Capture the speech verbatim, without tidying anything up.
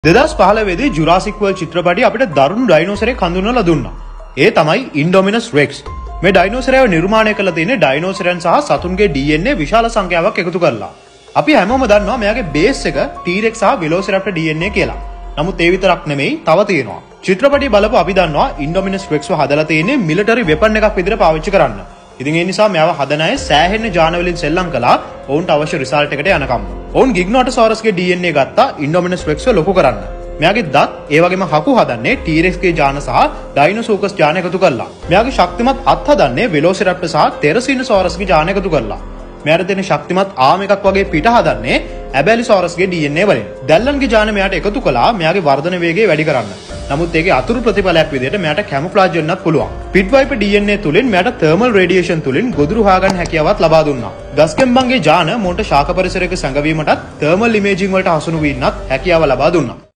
දෙදහස් පහළොව දී Jurassic world චිත්‍රපටය අපිට දරුණු ඩයිනෝසරයෙක් හඳුන්වලා දුන්නා. ඒ තමයි ඉන්ඩොමිනස් රෙක්ස්. මේ ඩයිනෝසරයව නිර්මාණය කළ තියෙන්නේ ඩයිනෝසරයන් සහ සතුන්ගේ ඩී එන් ඒ විශාල සංඛ්‍යාවක් එකතු කරලා. අපි හැමෝම දන්නවා මෙයාගේ බේස් එක ටී-රෙක්ස් සහ වෙලෝසිරැප්ටර් ඩී එන් ඒ කියලා. නමුත් ඒ විතරක් නෙමෙයි තව තියෙනවා. චිත්‍රපටය බලපුව අපි දන්නවා ඉන්ඩොමිනස් රෙක්ස්ව හදලා තියෙන්නේ මිලිටරි වෙපන් එකක් විදිහට පාවිච්චි කරන්න. ඉතින් ඒ නිසා මෙයාව හදන අය සෑහෙන ජාන වලින් සෙල්ලම් කළා ඔවුන්ට අවශ්‍ය රිසල්ට් එකට යනකම්. ඔවුන් ගිග්නොටොසොරස්ගේ ඩී එන් ඒ ගත්තා ඉන්ඩොමිනස් රෙක්ස්ව ලොකු කරන්න. මෙයාගේ දත් ඒ වගේම හකු හදන්නේ ටී-රෙක්ස් ගේ ජාන සහ ඩයිනෝසෝකස් ජාන එකතු කරලා. මෙයාගේ ශක්තිමත් අත් හදන්නේ වෙලෝසිරැප්ටර් සහ ටෙරසිනොසොරස් ගේ ජාන එකතු කරලා. මෙයාට තියෙන ශක්තිමත් ආම් එකක් වගේ පිට හදන්නේ ඇබැලිසොරස් ගේ ඩී එන් ඒ වලින්. දැල්ලන්ගේ ජාන මෙයාට එකතු කළා මෙයාගේ වර්ධන වේගය වැඩි කරන්න. නමුත් ඒකේ අතුරු ප්‍රතිඵලයක් විදිහට මෙයාට කැමුෆ්ලාජ් වෙන්නත් පුළුවන්. පිට් වයිපර් ඩී එන් ඒ තුලින් මෙයාට තර්මල් රේඩියේෂන් තුලින් ගොදුරු හොයාගන්න හැකියාවක් ලබා දුන්නා. ගස්කෙම්බන්ගේ ජාන මොන්ට ශාක පරිසරයක සැඟවීමටත් තර්මල් ඉමේජින් වලට හසුණු වීමත් හැකියාව ලබා දුන්නා.